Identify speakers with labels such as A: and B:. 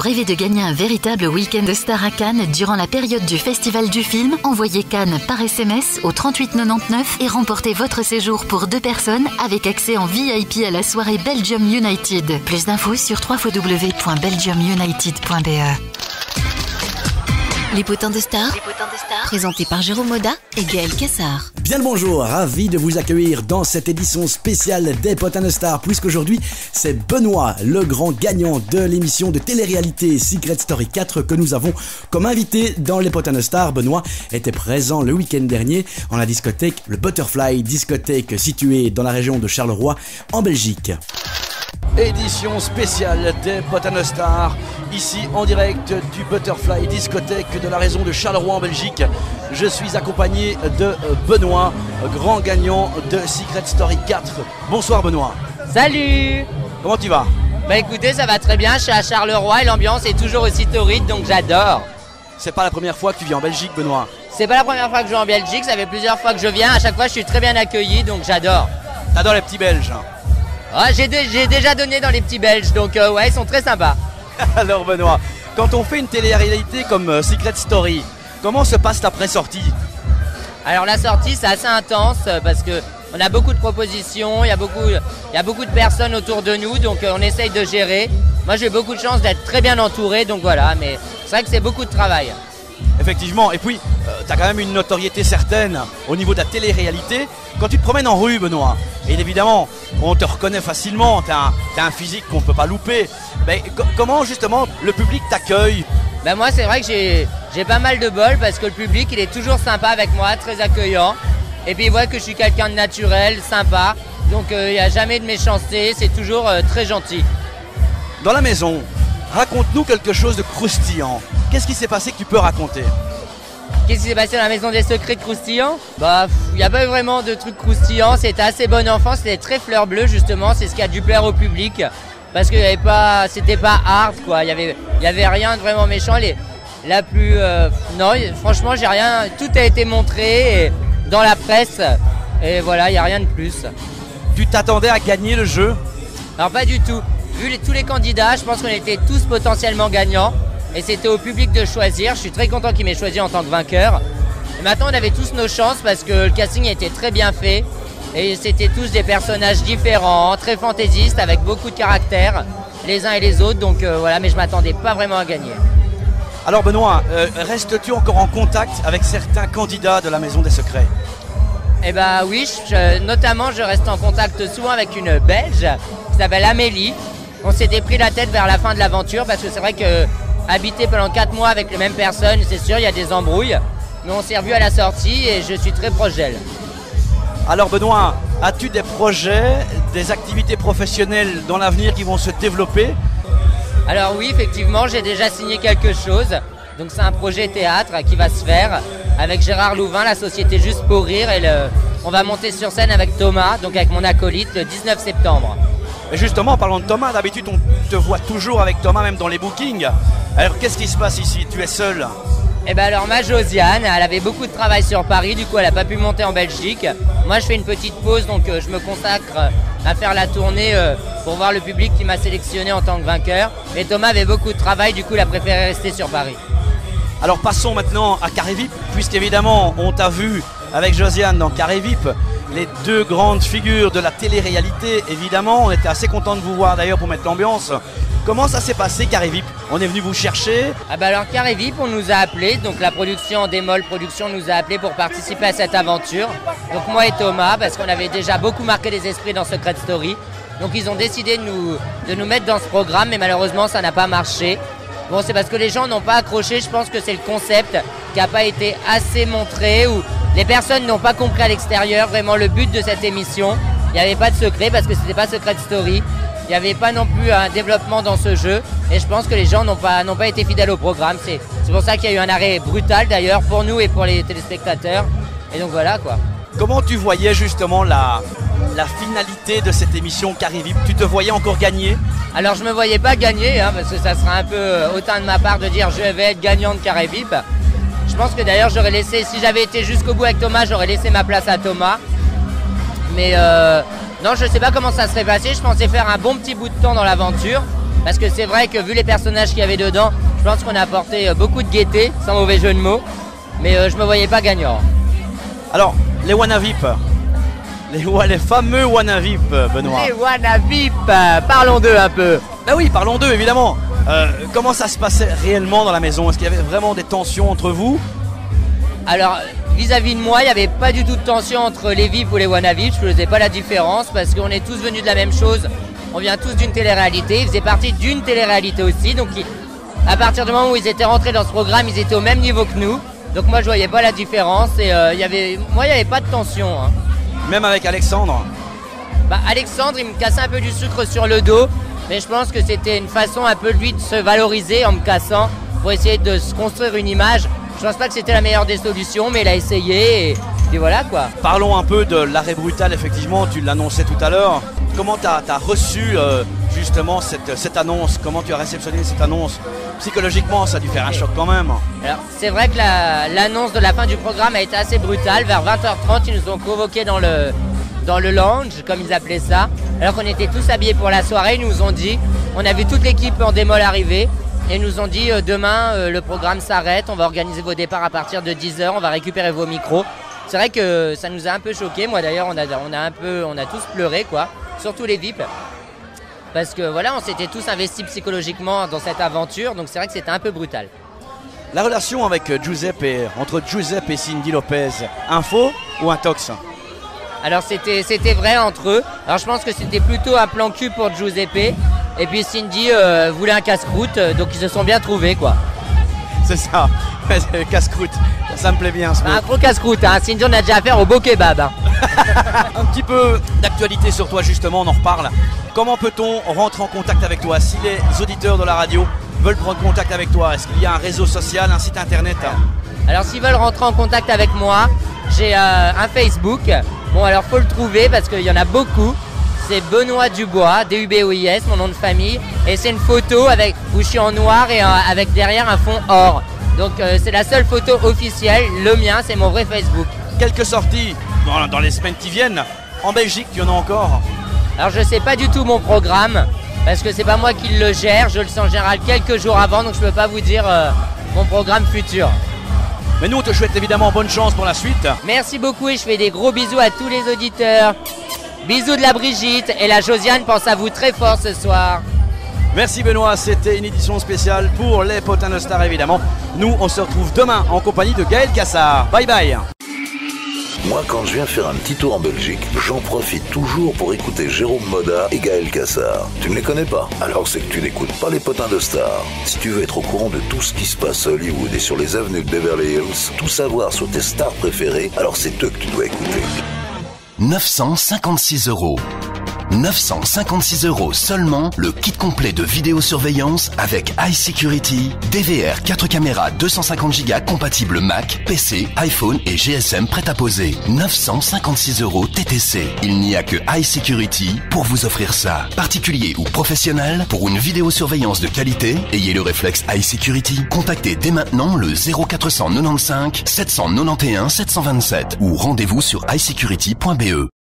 A: rêvez de gagner un véritable week-end star à Cannes durant la période du Festival du film? Envoyez Cannes par SMS au 3899 et remportez votre séjour pour 2 personnes avec accès en VIP à la soirée Belgium United. Plus d'infos sur www.belgiumunited.be. Les potins de stars, présentés par Jérôme Moda et Gaël Cassard.
B: Bien le bonjour, ravi de vous accueillir dans cette édition spéciale des potins de stars, puisqu'aujourd'hui c'est Benoît, le grand gagnant de l'émission de télé-réalité Secret Story 4 que nous avons comme invité dans les potins de stars. Benoît était présent le week-end dernier en la discothèque, le Butterfly, discothèque située dans la région de Charleroi en Belgique. Édition spéciale des potins de stars, ici en direct du Butterfly discothèque de la région de Charleroi en Belgique. Je suis accompagné de Benoît, grand gagnant de Secret Story 4. Bonsoir Benoît.
C: Salut.
B: Comment tu vas?
C: Bah écoutez, ça va très bien, je suis à Charleroi et l'ambiance est toujours aussi torride, donc j'adore.
B: C'est pas la première fois que tu viens en Belgique, Benoît?
C: C'est pas la première fois que je viens en Belgique, ça fait plusieurs fois que je viens, à chaque fois je suis très bien accueilli, donc j'adore.
B: T'adores les petits Belges?
C: Ah, j'ai déjà donné dans les petits Belges, donc ouais, ils sont très sympas.
B: Alors Benoît, quand on fait une télé-réalité comme Secret Story, comment se passe ta pré-sortie?
C: Alors la sortie c'est assez intense parce que on a beaucoup de propositions, il y a beaucoup de personnes autour de nous, donc on essaye de gérer. Moi j'ai beaucoup de chance d'être très bien entouré, donc voilà, mais c'est vrai que c'est beaucoup de travail.
B: Effectivement, et puis tu as quand même une notoriété certaine au niveau de la télé-réalité. Quand tu te promènes en rue, Benoît, et évidemment on te reconnaît facilement, tu as un physique qu'on ne peut pas louper, mais comment justement le public t'accueille?
C: Ben moi c'est vrai que j'ai pas mal de bol parce que le public il est toujours sympa avec moi, très accueillant. Et puis il voit que je suis quelqu'un de naturel, sympa, donc il n'y a jamais de méchanceté, c'est toujours très gentil.
B: Dans la maison, raconte-nous quelque chose de croustillant. Qu'est-ce qui s'est passé que tu peux raconter?
C: Qu'est-ce qui s'est passé dans la maison des secrets croustillants? Bah, il n'y a pas vraiment de trucs croustillants, c'était assez bonne enfance, c'était très fleur bleue justement, c'est ce qui a dû plaire au public. Parce que c'était pas hard quoi, il y avait rien de vraiment méchant. Non, franchement j'ai rien, tout a été montré dans la presse et voilà, il n'y a rien de plus.
B: Tu t'attendais à gagner le jeu?
C: Alors pas du tout, vu tous les candidats, je pense qu'on était tous potentiellement gagnants. Et c'était au public de choisir, je suis très content qu'il m'ait choisi en tant que vainqueur. Et maintenant on avait tous nos chances parce que le casting était très bien fait. Et c'était tous des personnages différents, très fantaisistes, avec beaucoup de caractère, les uns et les autres. Donc voilà, mais je m'attendais pas vraiment à gagner.
B: Alors Benoît, restes-tu encore en contact avec certains candidats de la Maison des Secrets?
C: Eh ben oui, notamment je reste en contact souvent avec une Belge qui s'appelle Amélie. On s'était pris la tête vers la fin de l'aventure parce que c'est vrai que habiter pendant 4 mois avec les mêmes personnes, c'est sûr, il y a des embrouilles. Mais on s'est revus à la sortie et je suis très proche d'elle.
B: Alors Benoît, as-tu des projets, des activités professionnelles dans l'avenir qui vont se développer?
C: Alors oui, effectivement, j'ai déjà signé quelque chose. Donc c'est un projet théâtre qui va se faire avec Gérard Louvain, la société Juste pour Rire. Et on va monter sur scène avec Thomas, donc avec mon acolyte, le 19 septembre.
B: Et justement, en parlant de Thomas, d'habitude on te voit toujours avec Thomas, même dans les bookings. Alors qu'est-ce qui se passe ici? Tu es seul?
C: Eh ben alors ma Josiane, elle avait beaucoup de travail sur Paris, du coup elle n'a pas pu monter en Belgique. Moi je fais une petite pause, donc je me consacre à faire la tournée pour voir le public qui m'a sélectionné en tant que vainqueur. Mais Thomas avait beaucoup de travail, du coup il a préféré rester sur Paris.
B: Alors passons maintenant à Carré VIP, puisqu'évidemment on t'a vu avec Josiane dans Carré VIP, les 2 grandes figures de la télé-réalité. Évidemment, on était assez contents de vous voir d'ailleurs pour mettre l'ambiance. Comment ça s'est passé Carré VIP? On est venu vous chercher?
C: Ah bah alors Carré VIP, on nous a appelés, donc la production Démol Production nous a appelés pour participer à cette aventure. Donc moi et Thomas, parce qu'on avait déjà beaucoup marqué les esprits dans Secret Story. Donc ils ont décidé de nous mettre dans ce programme, mais malheureusement ça n'a pas marché. Bon, c'est parce que les gens n'ont pas accroché, je pense que c'est le concept qui n'a pas été assez montré, ou les personnes n'ont pas compris à l'extérieur vraiment le but de cette émission. Il n'y avait pas de secret parce que c'était pas Secret Story. Il n'y avait pas non plus un développement dans ce jeu et je pense que les gens n'ont pas été fidèles au programme. C'est pour ça qu'il y a eu un arrêt brutal d'ailleurs pour nous et pour les téléspectateurs. Et donc voilà quoi.
B: Comment tu voyais justement la finalité de cette émission Carré VIP? Tu te voyais encore gagner?
C: Alors je me voyais pas gagner parce que ça serait un peu hautain de ma part de dire je vais être gagnant de Carré VIP. Je pense que d'ailleurs j'aurais laissé, si j'avais été jusqu'au bout avec Thomas, j'aurais laissé ma place à Thomas. Mais non, je sais pas comment ça serait passé, je pensais faire un bon petit bout de temps dans l'aventure. Parce que c'est vrai que vu les personnages qu'il y avait dedans, je pense qu'on a apporté beaucoup de gaieté, sans mauvais jeu de mots. Mais je me voyais pas gagnant.
B: Alors, les Wanavip, les fameux Wanavip, Benoît.
C: Les Wanavip, parlons d'eux un peu.
B: Ben oui, parlons d'eux, évidemment. Comment ça se passait réellement dans la maison? Est-ce qu'il y avait vraiment des tensions entre vous?
C: Alors, vis-à-vis de moi, il n'y avait pas du tout de tension entre les VIP ou les Wanavip. Je ne faisais pas la différence parce qu'on est tous venus de la même chose. On vient tous d'une télé-réalité. Ils faisaient partie d'une télé-réalité aussi. Donc, à partir du moment où ils étaient rentrés dans ce programme, ils étaient au même niveau que nous. Donc moi, je voyais pas la différence. Et il n'y avait pas de tension. Hein.
B: Même avec Alexandre?
C: Alexandre, il me cassait un peu du sucre sur le dos. Mais je pense que c'était une façon un peu de lui de se valoriser en me cassant pour essayer de se construire une image. Je pense pas que c'était la meilleure des solutions, mais il a essayé et voilà quoi.
B: Parlons un peu de l'arrêt brutal, effectivement, tu l'annonçais tout à l'heure. Comment tu as reçu justement cette annonce? Comment tu as réceptionné cette annonce? Psychologiquement, ça a dû faire un choc quand même.
C: Alors, c'est vrai que l'annonce de la fin du programme a été assez brutale. Vers 20h30, ils nous ont convoqués dans le lounge, comme ils appelaient ça. Alors qu'on était tous habillés pour la soirée, ils nous ont dit, on a vu toute l'équipe en démol arriver. Et ils nous ont dit demain le programme s'arrête, on va organiser vos départs à partir de 10h, on va récupérer vos micros. C'est vrai que ça nous a un peu choqués. Moi d'ailleurs on a tous pleuré quoi, surtout les VIP. Parce que voilà, on s'était tous investis psychologiquement dans cette aventure, donc c'est vrai que c'était un peu brutal.
B: La relation avec entre Giuseppe et Cindy Lopez, un faux ou un tox?
C: Alors c'était vrai entre eux. Alors je pense que c'était plutôt un plan cul pour Giuseppe. Et puis Cindy voulait un casse-croûte, donc ils se sont bien trouvés quoi.
B: C'est ça, casse-croûte, ça me plaît bien ce mot.
C: Un gros casse-croûte, hein. Cindy on a déjà affaire au beau kebab. Hein.
B: Un petit peu d'actualité sur toi justement, on en reparle. Comment peut-on rentrer en contact avec toi? Si les auditeurs de la radio veulent prendre contact avec toi, est-ce qu'il y a un réseau social, un site internet?
C: Alors s'ils veulent rentrer en contact avec moi, j'ai un Facebook. Bon alors faut le trouver parce qu'il y en a beaucoup. C'est Benoît Dubois, D-U-B-O-I-S, mon nom de famille. Et c'est une photo où je suis en noir et avec derrière un fond or. Donc c'est la seule photo officielle, le mien, c'est mon vrai Facebook.
B: Quelques sorties dans les semaines qui viennent. En Belgique, il y en a encore?
C: Alors je sais pas du tout mon programme, parce que c'est pas moi qui le gère, je le sais en général quelques jours avant, donc je peux pas vous dire mon programme futur.
B: Mais nous on te souhaite évidemment bonne chance pour la suite.
C: Merci beaucoup et je fais des gros bisous à tous les auditeurs. Bisous de la Brigitte et la Josiane pense à vous très fort ce soir.
B: Merci Benoît, c'était une édition spéciale pour les potins de stars évidemment. Nous on se retrouve demain en compagnie de Gaël Cassard. Bye bye.
D: Moi, quand je viens faire un petit tour en Belgique, j'en profite toujours pour écouter Jérôme Moda et Gaël Cassard. Tu ne les connais pas? Alors c'est que tu n'écoutes pas les potins de stars. Si tu veux être au courant de tout ce qui se passe à Hollywood et sur les avenues de Beverly Hills, tout savoir sur tes stars préférées, alors c'est eux que tu dois écouter.
E: 956 €. 956 € seulement, le kit complet de vidéosurveillance avec iSecurity, DVR 4 caméras 250 Go compatible Mac, PC, iPhone et GSM prêt à poser. 956 € TTC. Il n'y a que iSecurity pour vous offrir ça. Particulier ou professionnel, pour une vidéosurveillance de qualité, ayez le réflexe iSecurity. Contactez dès maintenant le 0495 791 727 ou rendez-vous sur iSecurity.be.